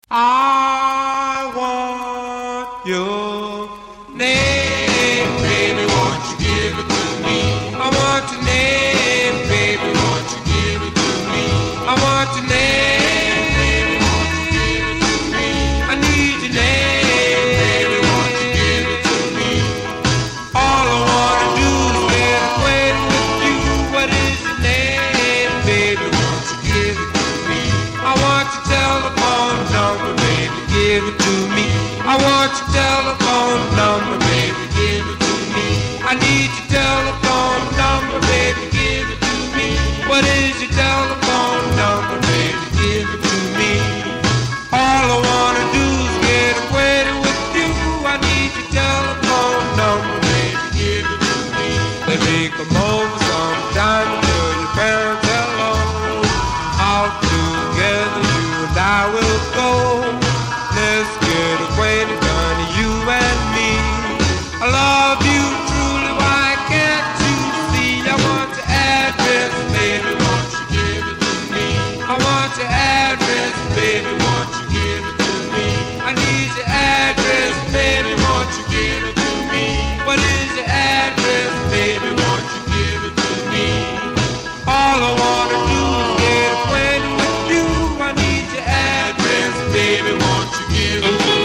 I want your name, baby, won't you give it to me? I want your name, baby, won't you give it to me? I want your name, baby, won't you give it to me? I need your name, baby, won't you give it to me? All I wanna do is get acquainted with you. What is your name, baby, won't you give it to me? I want your telephone number, baby, give it to me. I want your telephone number, baby, give it to me. I need your telephone number, baby, give it to me. What is your telephone number, baby, give it to me? All I wanna do is get acquainted with you. I need your telephone number, baby, give it to me. Let me come over sometime and tell your parents hello. Out together, you and I will go. Let's get acquainted, honey, you and me. I love you truly, why can't you see? I want your address, baby, won't you give it to me? I want your address, baby, won't you give it to me? I need your address, baby, won't you give it to me? What is your address, baby, won't you give it to me? All I wanna do is get acquainted with you. I need your address, baby, won't you give it to me?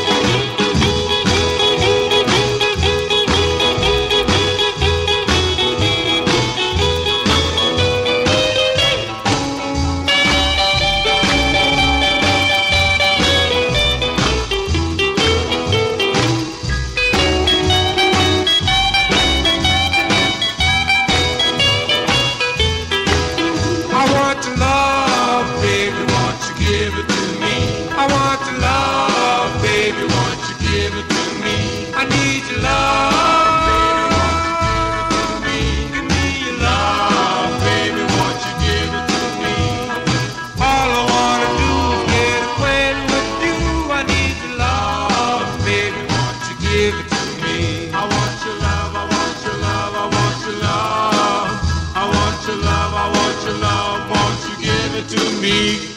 I want your love, baby, won't you give it to me? I want your love, baby, won't you give it to me? I need your love, baby, won't you give it to me? Give me your love, baby, won't you give it to me? All I wanna do is get acquainted with you. I need your love, baby, won't you give it to me? I want your love, I want your love, I want your love. I want your love, I want your love, won't you give it to me?